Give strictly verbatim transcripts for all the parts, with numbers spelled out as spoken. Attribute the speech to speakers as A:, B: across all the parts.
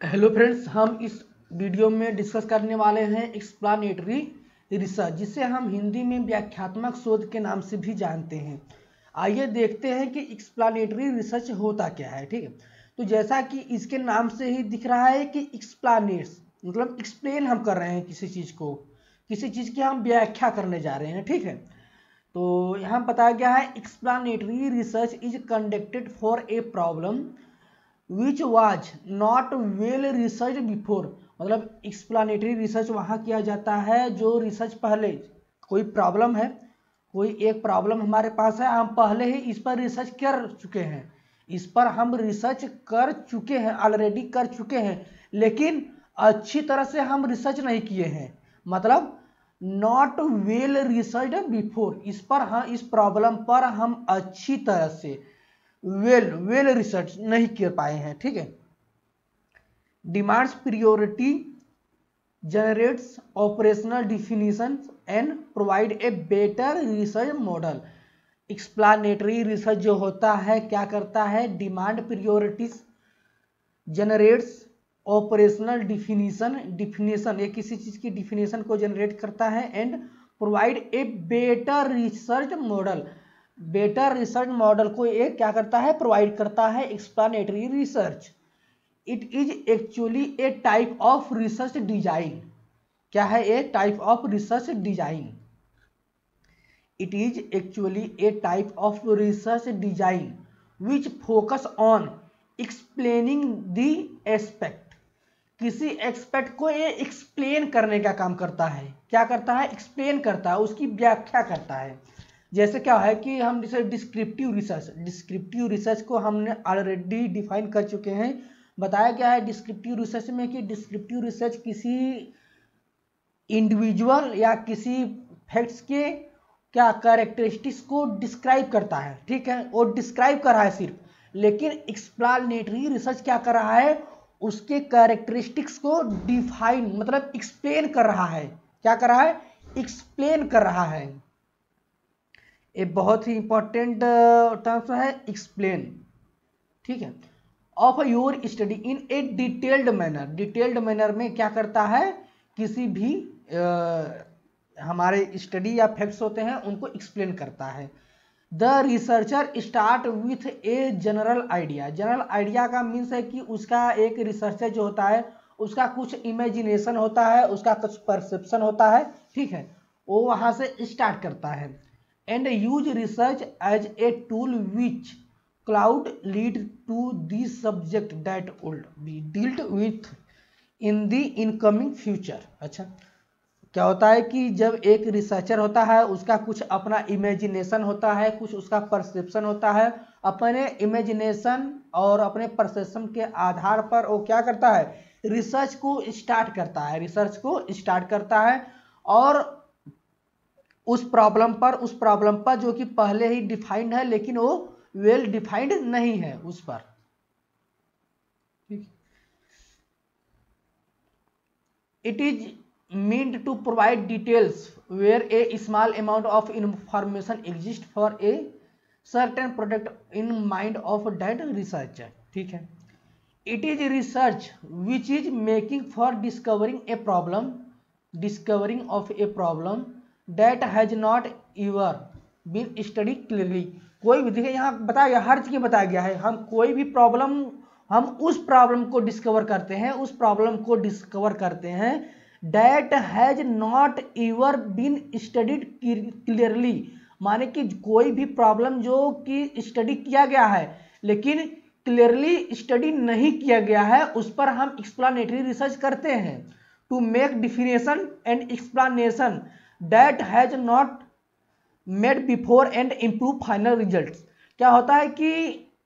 A: Hello friends, हम इस video में डिस्कस करने वाले हैं एक्सप्लानेटरी रिसर्च, जिसे हम हिंदी में व्याख्यात्मक शोध के नाम से भी जानते हैं। आइए देखते हैं कि एक्सप्लानेटरी रिसर्च होता क्या है। ठीक है, तो जैसा कि इसके नाम से ही दिख रहा है कि एक्सप्लानेट्स मतलब एक्सप्लेन हम कर रहे हैं किसी चीज़ को, किसी चीज़ की हम व्याख्या करने जा रहे हैं। ठीक है, तो यहाँ बताया गया है explanatory research is conducted for a problem which was not well research before. मतलब एक्सप्लानेटरी रिसर्च वहाँ किया जाता है जो रिसर्च पहले, कोई प्रॉब्लम है, कोई एक प्रॉब्लम हमारे पास है, हम पहले ही इस पर रिसर्च कर चुके हैं, इस पर हम रिसर्च कर चुके हैं, ऑलरेडी कर चुके हैं, लेकिन अच्छी तरह से हम रिसर्च नहीं किए हैं। मतलब नॉट वेल रिसर्च बिफोर, इस पर हाँ इस प्रॉब्लम पर हम अच्छी तरह से वेल वेल रिसर्च नहीं कर पाए हैं। ठीक है, demands priority generates operational definition and provide a better research model. Explanatory research जो होता है क्या करता है, demand priorities generates operational definition, definition ये किसी चीज की डिफिनीशन को जनरेट करता है, and provide a better research model, better research model को ये क्या करता है, प्रोवाइड करता है explanatory research. It is actually a type of research design. क्या है, a type of research design. It is actually a type of research design which focus on explaining the aspect. किसी एक्सपेक्ट को ये explain करने का काम करता है। क्या करता है, एक्सप्लेन करता है, उसकी व्याख्या करता है। जैसे क्या है कि हम जैसे डिस्क्रिप्टिव रिसर्च, डिस्क्रिप्टिव रिसर्च को हमने ऑलरेडी डिफाइन कर चुके हैं। बताया गया है डिस्क्रिप्टिव रिसर्च में कि डिस्क्रिप्टिव रिसर्च किसी इंडिविजुअल या किसी फैक्ट्स के क्या कैरेक्टरिस्टिक्स को डिस्क्राइब करता है। ठीक है, वो डिस्क्राइब कर रहा है सिर्फ, लेकिन एक्सप्लानेटरी रिसर्च क्या कर रहा है, उसके कैरेक्टरिस्टिक्स को डिफाइन मतलब एक्सप्लेन कर रहा है। क्या कर रहा है, एक्सप्लेन कर रहा है। एक बहुत ही इंपॉर्टेंट टर्म्स है एक्सप्लेन। ठीक है, of your study in a detailed manner. Detailed manner में क्या करता है, किसी भी आ, हमारे स्टडी या फैक्ट्स होते हैं उनको एक्सप्लेन करता है। The researcher start with a general idea. General idea का मीन्स है कि उसका एक रिसर्चर जो होता है उसका कुछ इमेजिनेशन होता है, उसका कुछ परसेप्शन होता है। ठीक है, वो वहाँ से स्टार्ट करता है। And use research as a tool which could lead to the subject that would be dealt with in the incoming future. अच्छा, क्या होता है कि जब एक रिसर्चर होता है उसका कुछ अपना इमेजिनेशन होता है, कुछ उसका परसेप्शन होता है, अपने इमेजिनेशन और अपने परसेप्शन के आधार पर वो क्या करता है, रिसर्च को स्टार्ट करता है, रिसर्च को स्टार्ट करता है और उस प्रॉब्लम पर उस प्रॉब्लम पर जो कि पहले ही डिफाइंड है लेकिन वो वेल डिफाइंड नहीं है उस पर। It is meant to provide details where a small amount of information exists for a certain product in mind of that researcher। ठीक है, it is research which is making for discovering a problem, discovering of a problem that has not ever been studied clearly। कोई भी देखिए यहाँ बताया गया, हर चीज बताया गया है, हम कोई भी प्रॉब्लम, हम उस प्रॉब्लम को डिस्कवर करते हैं, उस प्रॉब्लम को डिस्कवर करते हैं that has not ever been studied clearly। माने कि कोई भी प्रॉब्लम जो कि स्टडी किया गया है लेकिन क्लियरली स्टडी नहीं किया गया है, उस पर हम एक्सप्लानेटरी रिसर्च करते हैं। To make definition and explanation that has not made before and improve final results. क्या होता है कि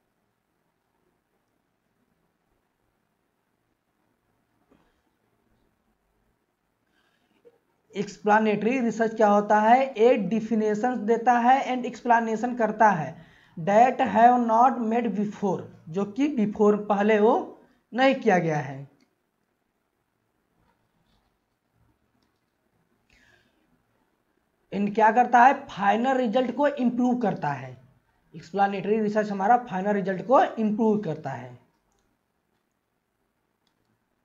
A: एक्सप्लानेटरी रिसर्च क्या होता है, एक डिफिनेशन देता है एंड एक्सप्लानेशन करता है that have not made before, जो कि बिफोर पहले वो नहीं किया गया है। इन क्या करता है, फाइनल रिजल्ट को इंप्रूव करता है। एक्सप्लानेटरी रिसर्च हमारा फाइनल रिजल्ट को इंप्रूव करता है।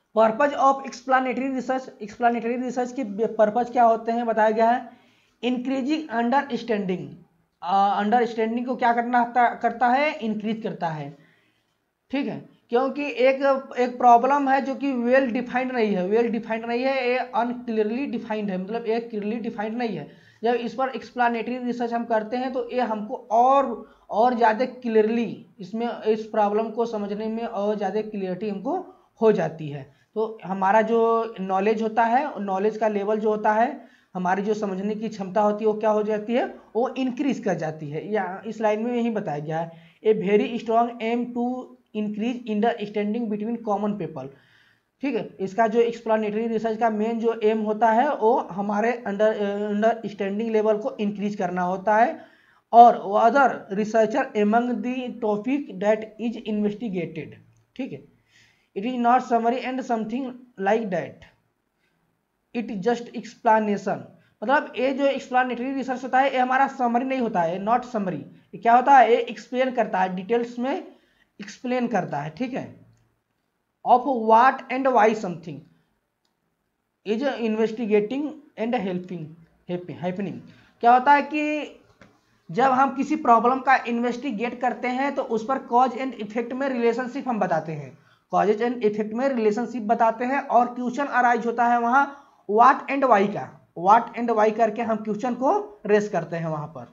A: Purpose of explanatory research, explanatory research के पर्पज क्या होते हैं बताया गया है। इंक्रीजिंग अंडरस्टैंडिंग, अंडरस्टैंडिंग को क्या करना करता है, इंक्रीज करता है, ठीक है। क्योंकि एक एक प्रॉब्लम है जो कि वेल डिफाइंड नहीं है, वेल डिफाइंड नहीं है, ये अनक्लियरली डिफाइंड है, मतलब ये क्लियरली डिफाइंड नहीं है। जब इस पर एक्सप्लानेटरी रिसर्च हम करते हैं तो ये हमको और और ज़्यादा क्लियरली इसमें इस प्रॉब्लम को समझने में और ज़्यादा क्लियरिटी हमको हो जाती है। तो हमारा जो नॉलेज होता है, नॉलेज का लेवल जो होता है, हमारी जो समझने की क्षमता होती है वो क्या हो जाती है, वो इंक्रीज कर जाती है। या इस लाइन में यही बताया गया है, a very strong aim to increase understanding between common people, ठीक है। इसका जो एक्सप्लानेटरी रिसर्च का मेन जो एम होता है वो हमारे अंडर अंडरस्टैंडिंग लेवल को इंक्रीज करना होता है, और other researcher among the topic that is investigated, ठीक है। It is not summary and something like that, it just explanation. मतलब ये जो एक्सप्लानेटरी रिसर्च होता है ये हमारा समरी नहीं होता है, नॉट समरी। ये क्या होता है, ये एक्सप्लेन करता है, डिटेल्स में एक्सप्लेन करता है, ठीक है। Of what and why something is investigating and helping happening. क्या होता है कि जब हम किसी प्रॉब्लम का इन्वेस्टिगेट करते हैं तो उस पर कॉज एंड इफेक्ट में रिलेशनशिप हम बताते हैं, कॉजेज एंड इफेक्ट में रिलेशनशिप बताते हैं, और क्वेश्चन अराइज होता है वहां व्हाट एंड वाई का, व्हाट एंड वाई करके हम क्वेश्चन को रेस करते हैं वहां पर।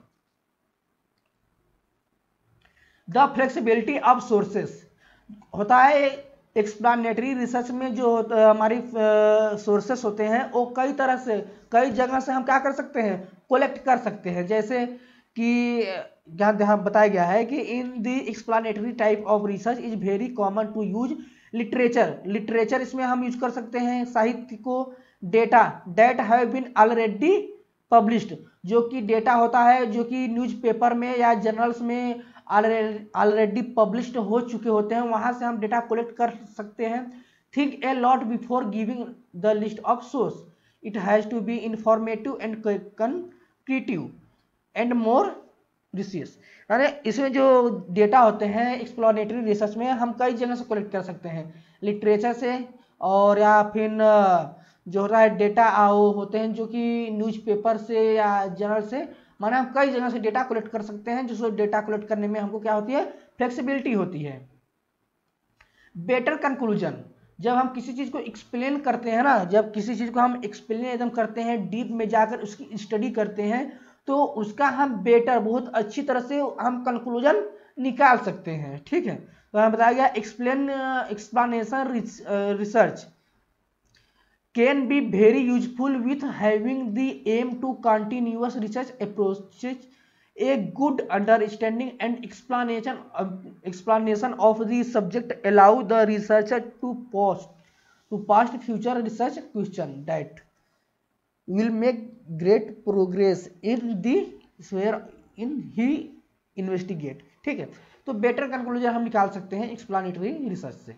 A: द फ्लेक्सिबिलिटी ऑफ सोर्सेस होता है एक्सप्लानेटरी रिसर्च में, जो हमारी सोर्सेस होते हैं वो कई तरह से, कई जगह से हम क्या कर सकते हैं, कलेक्ट कर सकते हैं। जैसे कि यहाँ बताया गया है कि in the explanatory type of research is very common to use literature, literature इसमें हम यूज कर सकते हैं साहित्य को, data that have been already published, जो कि डेटा होता है जो कि न्यूज़पेपर में या जर्नल्स में ऑलरेडी पब्लिश्ड हो चुके होते हैं, वहां से हम डेटा कलेक्ट कर सकते हैं। Think a lot before giving the list of source, it has to be informative and concretive and more precious. यानी इसमें जो डेटा होते हैं एक्सप्लोरेटरी रिसर्च में हम कई जगह से कलेक्ट कर सकते हैं, लिटरेचर से, और या फिर जो होता है डेटा होते हैं जो कि न्यूज़पेपर से या जर्नल से, माना हम कई जगह से डेटा कलेक्ट कर सकते हैं, जिसको डेटा कलेक्ट करने में हमको क्या होती है, फ्लेक्सिबिलिटी होती है। बेटर कंक्लूजन, जब हम किसी चीज को एक्सप्लेन करते हैं ना, जब किसी चीज को हम एक्सप्लेन एकदम करते हैं, डीप में जाकर उसकी स्टडी करते हैं, तो उसका हम बेटर, बहुत अच्छी तरह से हम कंक्लूजन निकाल सकते हैं, ठीक है। तो हमें बताया गया explain explanation research can be very useful with having the aim to continuous research approaches, a good understanding and explanation of, explanation of the subject allow the researcher to post to past future research question that will make great progress in the sphere in he investigate, ठीक है। तो better conclusion हम निकाल सकते हैं explanatory research से।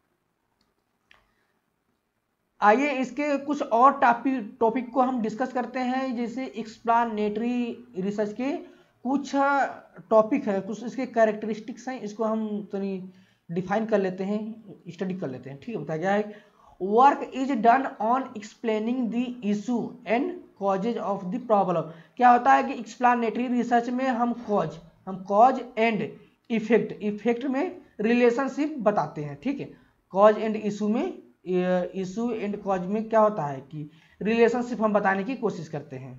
A: आइए इसके कुछ और टॉपिक टॉपिक को हम डिस्कस करते हैं, जैसे एक्सप्लानेटरी रिसर्च के कुछ टॉपिक है, कुछ इसके कैरेक्टरिस्टिक्स हैं, इसको हम तो डिफाइन कर लेते हैं, स्टडी कर लेते हैं, ठीक है। बताया गया है work is done on explaining the issue and causes of the problem. क्या होता है कि एक्सप्लानेटरी रिसर्च में हम कॉज हम कॉज एंड इफेक्ट इफेक्ट में रिलेशनशिप बताते हैं, ठीक है। कॉज एंड इशू में इशू एंड कॉज में क्या होता है कि रिलेशनशिप हम बताने की कोशिश करते हैं।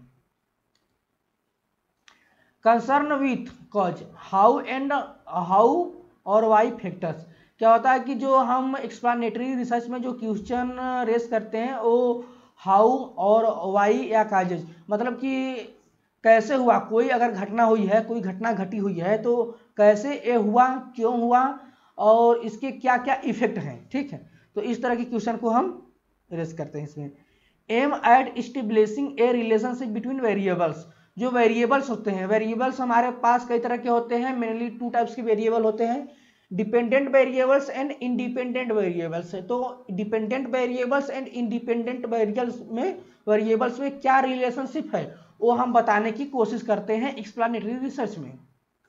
A: Concern with cause how and how और वाई फैक्टर्स, क्या होता है कि जो हम एक्सप्लानेटरी रिसर्च में जो क्वेश्चन रेस करते हैं वो हाउ और वाई या काजेज, मतलब कि कैसे हुआ, कोई अगर घटना हुई है, कोई घटना घटी हुई है तो कैसे ये हुआ, क्यों हुआ, और इसके क्या क्या इफेक्ट हैं, ठीक है। तो इस तरह के क्वेश्चन को हम रेस करते हैं इसमें। Aim at establishing a relationship between variables, जो वेरिएबल्स होते हैं, वेरिएबल्स हमारे पास कई तरह के होते हैं, मेनली टू टाइप्स के वेरिएबल होते हैं, dependent variables and independent variables. तो dependent variables and independent variables में वेरिएबल्स में क्या रिलेशनशिप है वो हम बताने की कोशिश करते हैं एक्सप्लानेटरी रिसर्च में,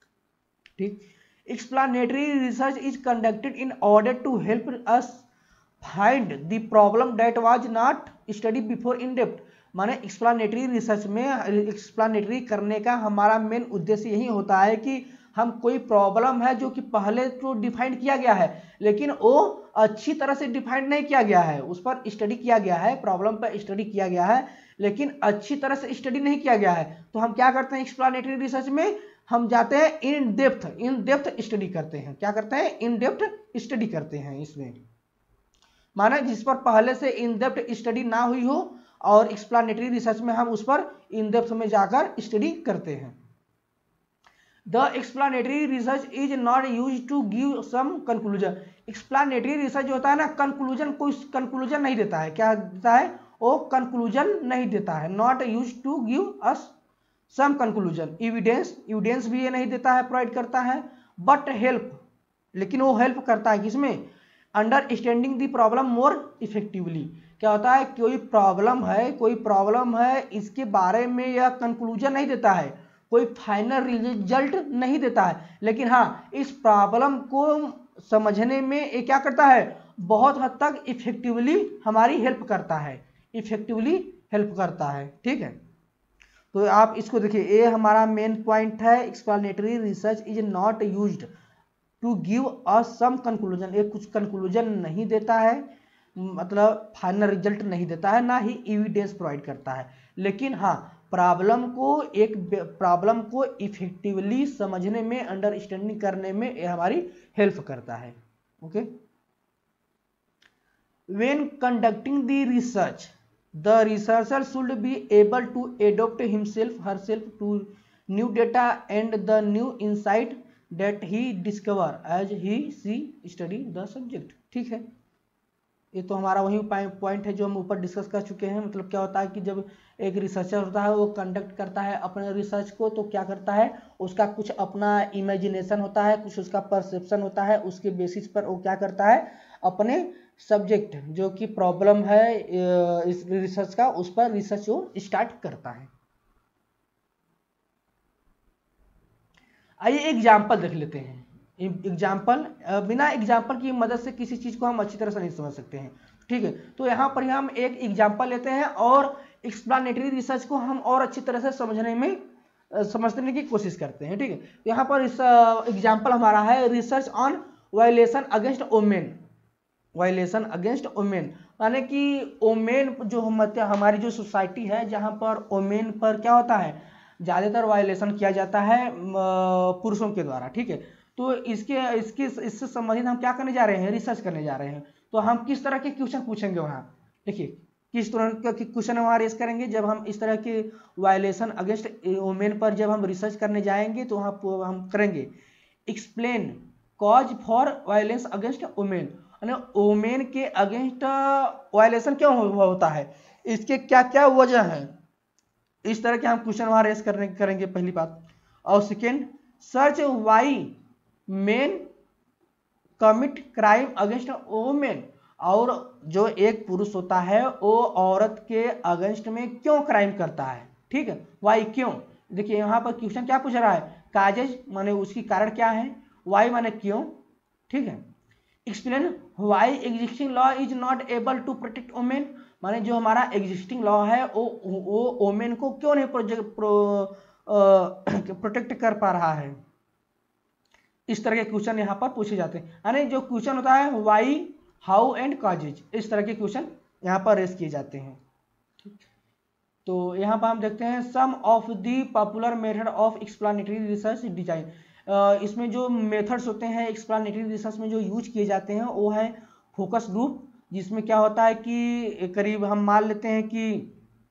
A: ठीक। Explanatory research is conducted in order to help us find the problem that was not study before in depth. माने एक्सप्लानेटरी रिसर्च में एक्सप्लानेटरी करने का हमारा मेन उद्देश्य यही होता है कि हम कोई प्रॉब्लम है जो कि पहले तो डिफाइन किया गया है लेकिन वो अच्छी तरह से डिफाइन नहीं किया गया है, उस पर स्टडी किया गया है, प्रॉब्लम पर स्टडी किया गया है लेकिन अच्छी तरह से स्टडी नहीं किया गया है। तो हम क्या करते हैं एक्सप्लानेटरी रिसर्च में, हम जाते हैं in depth in depth study करते हैं। क्या करते हैं? इन डेप्थ स्टडी करते हैं। इसमें माना जिस पर पहले से इन डेप्थ स्टडी ना हुई हो और एक्सप्लानेटरी रिसर्च में हम उस पर इन डेप्थ में जाकर स्टडी करते हैं। The explanatory research is not used to give some conclusion। explanatory research जो होता है ना, कंक्लूजन कोई कंक्लूजन नहीं देता है। क्या देता है? वो कंक्लूजन नहीं देता है। Not use to give us some conclusion. Evidence evidence भी ये नहीं देता है, प्रोवाइड करता है। बट हेल्प, लेकिन वो हेल्प करता है किसमें? Understanding the problem more effectively. क्या होता है? कोई प्रॉब्लम है कोई प्रॉब्लम है इसके बारे में यह कंक्लूजन नहीं देता है, कोई फाइनल रिजल्ट नहीं देता है, लेकिन हाँ इस प्रॉब्लम को समझने में ये क्या करता है? बहुत हद तक इफेक्टिवली हमारी हेल्प करता है, इफेक्टिवली हेल्प करता है। ठीक है, तो आप इसको देखिए, ये हमारा मेन पॉइंट है। Explanatory research is not used to give us some conclusion. ये कुछ कंक्लूजन नहीं देता है, मतलब फाइनल रिजल्ट नहीं देता है, ना ही एविडेंस प्रोवाइड करता है, लेकिन हाँ प्रॉब्लम को एक प्रॉब्लम को इफेक्टिवली समझने में, अंडरस्टैंडिंग करने में ये हमारी हेल्प करता है। Okay, when conducting the research the researcher should be able to adopt himself herself to new data and the new insight that he discover as he see study the subject. ठीक है, ये तो हमारा वही point है जो हम ऊपर डिस्कस कर चुके हैं। मतलब क्या होता है कि जब एक रिसर्चर होता है वो कंडक्ट करता है अपने रिसर्च को, तो क्या करता है? उसका कुछ अपना इमेजिनेशन होता है, कुछ उसका परसेप्शन होता है, उसके बेसिस पर वो क्या करता है? अपने सब्जेक्ट जो कि प्रॉब्लम है इस रिसर्च का, उस पर रिसर्च वो स्टार्ट करता है। आइए एग्जाम्पल देख लेते हैं। एग्जाम्पल, बिना एग्जाम्पल की मदद से किसी चीज को हम अच्छी तरह से नहीं समझ सकते हैं। ठीक है, तो यहाँ पर हम एक एग्जाम्पल लेते हैं और एक्सप्लानेटरी रिसर्च को हम और अच्छी तरह से समझने में समझने की कोशिश करते हैं। ठीक है, यहाँ पर इस एग्जाम्पल हमारा है research on violation against women. Violation against women माने कि वुमेन जो हमारी जो सोसाइटी है जहाँ पर वुमेन पर क्या होता है? ज़्यादातर वायलेशन किया जाता है पुरुषों के द्वारा। ठीक है, तो इसके इसके इससे संबंधित हम क्या करने जा रहे हैं? रिसर्च करने जा रहे हैं। तो हम किस तरह के क्वेश्चन पूछेंगे वहाँ? देखिए किस तरह के क्वेश्चन वहाँ रेस करेंगे जब हम इस तरह के वायलेशन अगेंस्ट वुमेन पर जब हम रिसर्च करने जाएंगे, तो वहाँ हम करेंगे explain cause for violence against women. Women के अगेंस्ट वायलेशन क्यों होता है, इसके क्या क्या वजह है, इस तरह के हम क्वेश्चन वहाँ रेस करने करेंगे पहली बात। और second, search why men commit crime against women. और जो एक पुरुष होता है वो औरत के अगेंस्ट में क्यों क्राइम करता है। ठीक है, वाई क्यों। देखिए यहाँ पर क्वेश्चन क्या पूछ रहा है? काजेज माने उसकी कारण क्या है, वाई माने क्यों। ठीक है, explain why existing law is not able to protect women. माने जो हमारा एग्जिस्टिंग लॉ है वो वो वुमेन को क्यों नहीं प्रोजेक्ट प्रो प्रोटेक्ट कर पा रहा है। इस तरह के क्वेश्चन यहाँ पर पूछे जाते हैं। यानी जो क्वेश्चन होता है वाई, हाउ एंड कॉजेज, इस तरह के क्वेश्चन यहाँ पर रेस किए जाते हैं। तो यहाँ पर हम देखते हैं some of the popular method of explanatory research design. इसमें जो मेथड्स होते हैं एक्सप्लानेटरी रिसर्च में जो यूज किए जाते हैं वो है फोकस ग्रुप, जिसमें क्या होता है कि करीब हम मान लेते हैं कि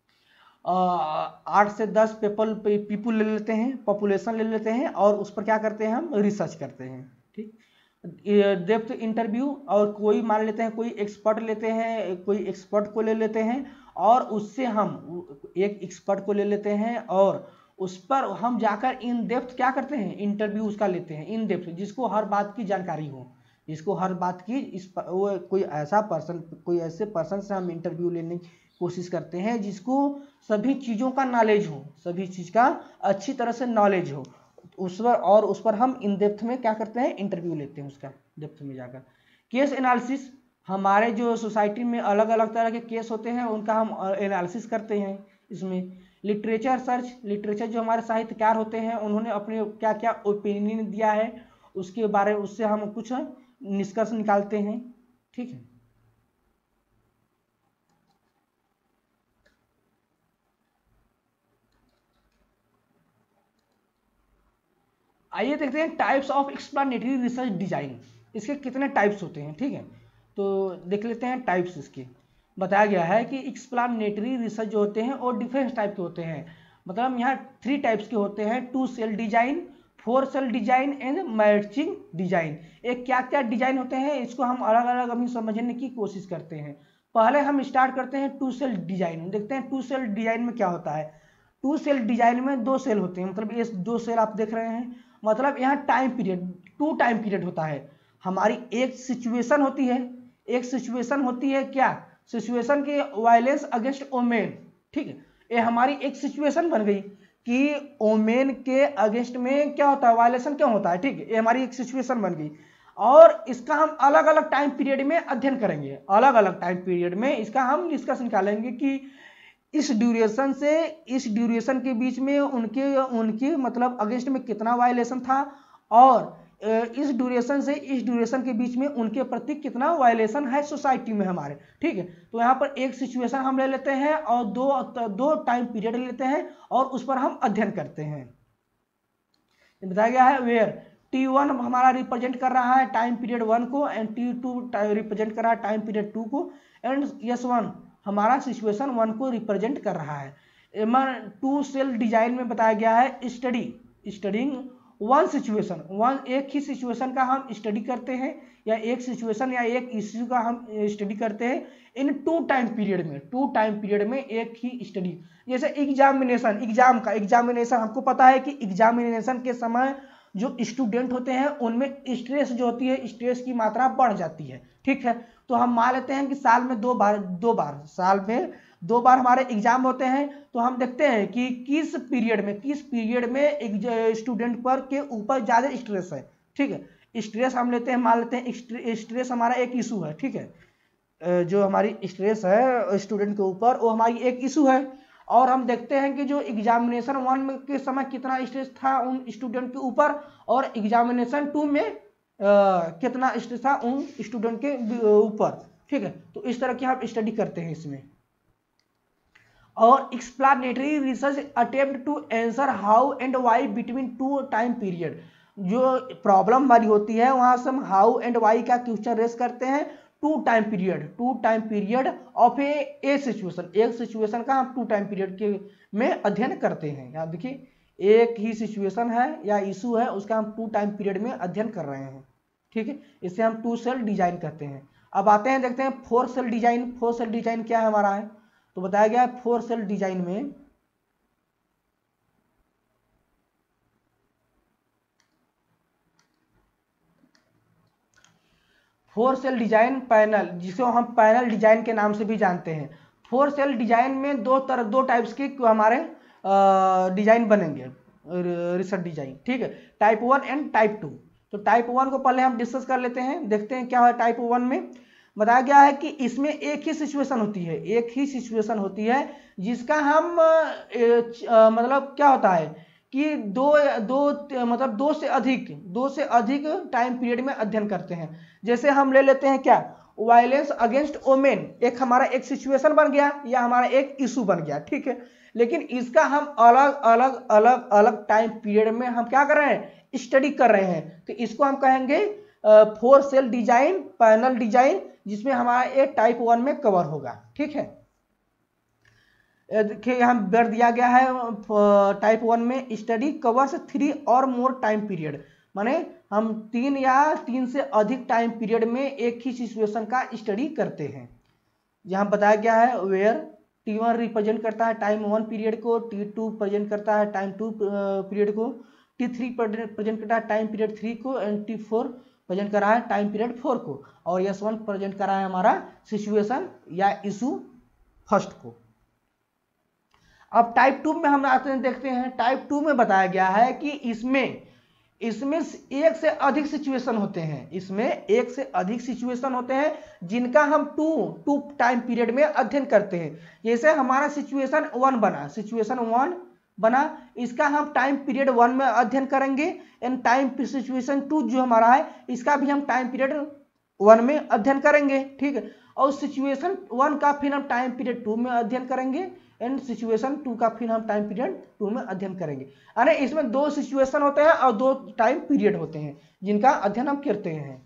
A: आठ से दस पीपल पीपुल ले लेते हैं, पॉपुलेशन ले लेते हैं और उस पर क्या करते हैं? हम रिसर्च करते हैं। ठीक, डेप्थ इंटरव्यू, और कोई मान लेते हैं कोई एक्सपर्ट लेते हैं, कोई एक्सपर्ट को ले लेते हैं और उससे हम एक एक्सपर्ट को ले लेते हैं और उस पर हम जाकर इन डेप्थ क्या करते हैं? इंटरव्यू उसका लेते हैं इन डेप्थ, जिसको हर बात की जानकारी हो, जिसको हर बात की इस पर, वो कोई ऐसा पर्सन कोई ऐसे पर्सन से हम इंटरव्यू लेने की कोशिश करते हैं जिसको सभी चीज़ों का नॉलेज हो, सभी चीज़ का अच्छी तरह से नॉलेज हो उस पर, और उस पर हम इन डेप्थ में क्या करते हैं? इंटरव्यू लेते हैं उसका डेप्थ में जाकर। केस एनालिसिस, हमारे जो सोसाइटी में अलग अलग तरह के केस होते हैं उनका हम एनालिसिस करते हैं इसमें। लिटरेचर सर्च, लिटरेचर जो हमारे साहित्यकार होते हैं उन्होंने अपने क्या क्या ओपिनियन दिया है उसके बारे में, उससे हम कुछ निष्कर्ष निकालते हैं। ठीक है, आइए देखते हैं types of explanatory research design, इसके कितने टाइप्स होते हैं। ठीक है, तो देख लेते हैं टाइप्स इसके। बताया गया है कि एक्सप्लेनेटरी रिसर्च जो होते हैं वो डिफरेंट टाइप के होते हैं, मतलब यहाँ थ्री टाइप्स के होते हैं, two cell design, four cell design and matching design. एक क्या क्या डिजाइन होते हैं इसको हम अलग अलग अभी समझने की कोशिश करते हैं। पहले हम स्टार्ट करते हैं टू सेल डिजाइन, देखते हैं टू सेल डिजाइन में क्या होता है। टू सेल डिजाइन में दो सेल होते हैं, मतलब ये दो सेल आप देख रहे हैं, मतलब यहाँ time period, two time period होता है। हमारी एक सिचुएशन होती है, एक सिचुएशन होती है क्या, सिचुएशन की वायलेंस अगेंस्ट ओमेन। ठीक है, ये हमारी एक सिचुएशन बन गई कि ओमेन के अगेंस्ट में क्या होता है, वायलेशन क्यों होता है। ठीक है, ये हमारी एक सिचुएशन बन गई और इसका हम अलग अलग टाइम पीरियड में अध्ययन करेंगे, अलग अलग टाइम पीरियड में इसका हम डिस्कस निकालेंगे कि इस ड्यूरेशन से इस ड्यूरेशन के बीच में उनके उनके मतलब अगेंस्ट में कितना वायलेशन था और इस ड्यूरेशन से इस ड्यूरेशन के बीच में उनके प्रति कितना वायलेशन है सोसाइटी में हमारे। ठीक है, तो यहाँ पर एक सिचुएशन हम ले लेते हैं और दो दो टाइम पीरियड लेते हैं और उस पर हम अध्ययन करते हैं। बताया गया है वेयर टी वन हमारा रिप्रेजेंट कर रहा है टाइम पीरियड वन को एंड टी टू रिप्रेजेंट कर रहा है टाइम पीरियड टू को एंड एस वन हमारा सिचुएशन वन को रिप्रेजेंट कर रहा है। टू सेल डिजाइन में बताया गया है study studying one situation, one एक ही सिचुएशन का हम स्टडी करते हैं या एक सिचुएशन या एक इश्यू का हम स्टडी करते हैं इन टू टाइम पीरियड में, टू टाइम पीरियड में एक ही स्टडी। जैसे एग्जामिनेशन, एग्जाम का एग्जामिनेशन हमको पता है कि एग्जामिनेशन के समय जो स्टूडेंट होते हैं उनमें स्ट्रेस जो होती है, स्ट्रेस की मात्रा बढ़ जाती है। ठीक है, तो हम मान लेते हैं कि साल में दो बार दो बार साल में दो बार हमारे एग्जाम होते हैं, तो हम देखते हैं कि किस पीरियड में किस पीरियड में एक स्टूडेंट पर के ऊपर ज़्यादा स्ट्रेस है। ठीक है, स्ट्रेस हम लेते हैं, मान लेते हैं स्ट्रेस हमारा एक इशू है। ठीक है, जो हमारी स्ट्रेस है स्टूडेंट के ऊपर वो हमारी एक इशू है और हम देखते हैं कि जो एग्जामिनेशन वन के समय कितना स्ट्रेस था उन स्टूडेंट के ऊपर और एग्जामिनेशन टू में आ, कितना स्ट्रेस था उन स्टूडेंट के ऊपर। ठीक है, तो इस तरह की हम स्टडी करते हैं इसमें। और explanatory research attempt to answer how and why between two time period, जो प्रॉब्लम हमारी होती है वहां से हम हाउ एंड व्हाई का क्वेश्चन रेस करते हैं two time period two time period of a a situation, एक सिचुएशन का हम टू टाइम पीरियड के में अध्ययन करते हैं। यहाँ देखिए एक ही सिचुएशन है या इशू है उसका हम टू टाइम पीरियड में अध्ययन कर रहे हैं। ठीक है, इसे हम टू सेल डिजाइन कहते हैं। अब आते हैं देखते हैं four cell design. Four cell design क्या है हमारा है, तो बताया गया है फोर सेल डिजाइन में फोर सेल डिजाइन पैनल, जिसे हम पैनल डिजाइन के नाम से भी जानते हैं। फोर सेल डिजाइन में दो तरह दो टाइप्स के हमारे डिजाइन बनेंगे रिसर्च डिजाइन। ठीक है, type one and type two. तो टाइप वन को पहले हम डिस्कस कर लेते हैं, देखते हैं क्या है। टाइप वन में बताया गया है कि इसमें एक ही सिचुएशन होती है, एक ही सिचुएशन होती है जिसका हम ए, आ, मतलब क्या होता है कि दो दो मतलब दो से अधिक दो से अधिक टाइम पीरियड में अध्ययन करते हैं। जैसे हम ले लेते हैं क्या, वायलेंस अगेंस्ट वोमेन, एक हमारा एक सिचुएशन बन गया या हमारा एक इशू बन गया। ठीक है, लेकिन इसका हम अलग अलग अलग अलग टाइम पीरियड में हम क्या कर रहे हैं, स्टडी कर रहे हैं। तो इसको हम कहेंगे four cell design, panel design, जिसमें हमारा एक टाइप वन में कवर होगा। ठीक है, देखिए यहाँ वर्ड दिया गया है टाइप वन में स्टडी कवर्स थ्री और मोर टाइम पीरियड, माने हम तीन या तीन से अधिक टाइम पीरियड में एक ही सिचुएशन का स्टडी करते हैं। यहाँ बताया गया है वेयर टी वन रिप्रेजेंट करता है टाइम वन पीरियड को, टी टू प्रेजेंट करता है टाइम टू पीरियड को, टी थ्री प्रेजेंट करता है टाइम पीरियड थ्री को एंड टी फोर प्रेजेंट कर रहा है टाइम पीरियड फोर को और एस वन प्रेजेंट कर रहा है हमारा सिचुएशन या इशू फर्स्ट को। अब टाइप टू में हम आते हैं, देखते हैं टाइप टू में बताया गया है कि इसमें इसमें एक से अधिक सिचुएशन होते हैं, इसमें एक से अधिक सिचुएशन होते हैं जिनका हम टू टू टाइम पीरियड में अध्ययन करते हैं। जैसे हमारा सिचुएशन वन बना, सिचुएशन वन बना, इसका हम टाइम पीरियड वन में अध्ययन करेंगे, एंड टाइम सिचुएशन टू जो हमारा है इसका भी हम टाइम पीरियड वन में अध्ययन करेंगे, ठीक है। और सिचुएशन वन का फिर हम टाइम पीरियड टू में अध्ययन करेंगे, एंड सिचुएशन टू का फिर हम टाइम पीरियड टू में अध्ययन करेंगे। अरे इसमें दो सिचुएशन होते हैं और दो टाइम पीरियड होते हैं जिनका अध्ययन हम करते हैं।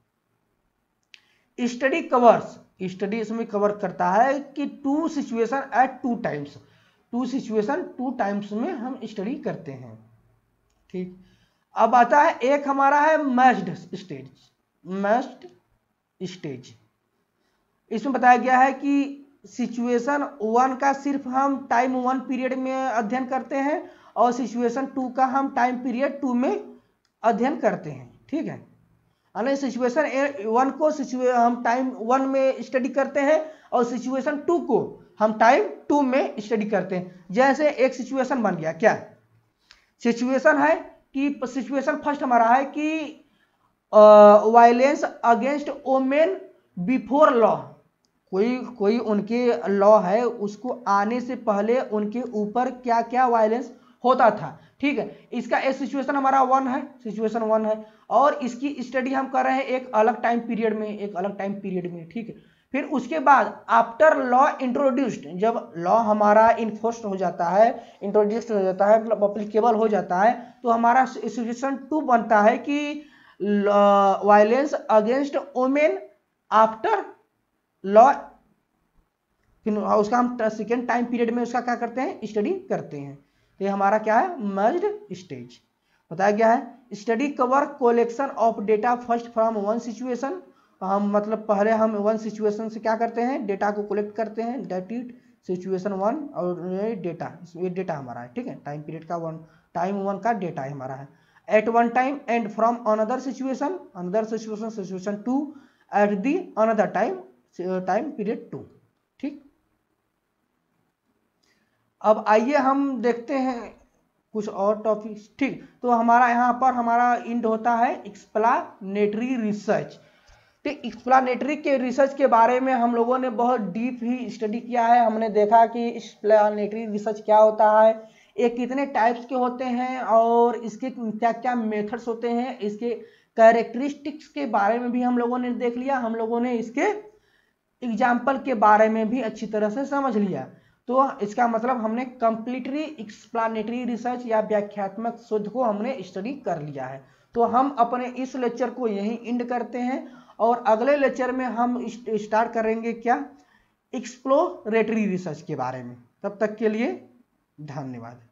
A: स्टडी कवर्स, स्टडी इसमें कवर करता है कि two situation at two times, two situation two times में हम स्टडी करते हैं, ठीक। अब आता है एक हमारा है मैच्ड स्टेज, मैच्ड स्टेज। इसमें बताया गया है कि सिचुएशन वन का सिर्फ हम टाइम वन पीरियड में अध्ययन करते हैं और सिचुएशन टू का हम टाइम पीरियड टू में अध्ययन करते हैं, ठीक है। यानी सिचुएशन वन को हम टाइम वन में स्टडी करते हैं और सिचुएशन टू को हम टाइम टू में स्टडी करते हैं। जैसे एक सिचुएशन बन गया, क्या सिचुएशन है कि सिचुएशन फर्स्ट हमारा है कि violence against women before law, कोई कोई उनके लॉ है उसको आने से पहले उनके ऊपर क्या क्या वायलेंस होता था, ठीक है। इसका एक सिचुएशन हमारा वन है, सिचुएशन वन है, और इसकी स्टडी हम कर रहे हैं एक अलग टाइम पीरियड में, एक अलग टाइम पीरियड में, ठीक है। फिर उसके बाद आफ्टर लॉ इंट्रोड्यूस्ड, जब लॉ हमारा इन्फोर्स्ड हो जाता है, इंट्रोड्यूस्ड हो जाता है, मतलब अप्लीकेबल हो जाता है, तो हमारा सिचुएशन टू बनता है कि violence against women after law, फिर उसका हम सेकेंड टाइम पीरियड में उसका क्या करते हैं, स्टडी करते हैं। ये हमारा क्या है, मर्ज्ड स्टेज। बताया गया है study cover collection of data first from one situation, हम मतलब पहले हम वन सिचुएशन से क्या करते हैं, डेटा को कलेक्ट करते हैं, दैट इज सिचुएशन वन, और ये डेटा, ये डेटा हमारा है, ठीक है। टाइम पीरियड का वन, टाइम वन का डेटा हमारा है at one time and from another situation, another situation situation two at the another time time period two, ठीक। अब आइए हम देखते हैं कुछ और टॉपिक्स, ठीक। तो हमारा यहाँ पर हमारा इंड होता है एक्सप्लानेटरी रिसर्च। तो एक्सप्लानेटरी के रिसर्च के बारे में हम लोगों ने बहुत डीप ही स्टडी किया है। हमने देखा कि एक्सप्लानेटरी रिसर्च क्या होता है, ये कितने टाइप्स के होते हैं और इसके क्या क्या मेथड्स होते हैं, इसके कैरेक्टरिस्टिक्स के बारे में भी हम लोगों ने देख लिया। हम लोगों ने इसके एग्जाम्पल के बारे में भी अच्छी तरह से समझ लिया। तो इसका मतलब हमने कंप्लीटली एक्सप्लानेटरी रिसर्च या व्याख्यात्मक शोध को हमने स्टडी कर लिया है। तो हम अपने इस लेक्चर को यहीं एंड करते हैं और अगले लेक्चर में हम स्टार्ट करेंगे क्या, एक्सप्लोरेटरी रिसर्च के बारे में। तब तक के लिए धन्यवाद।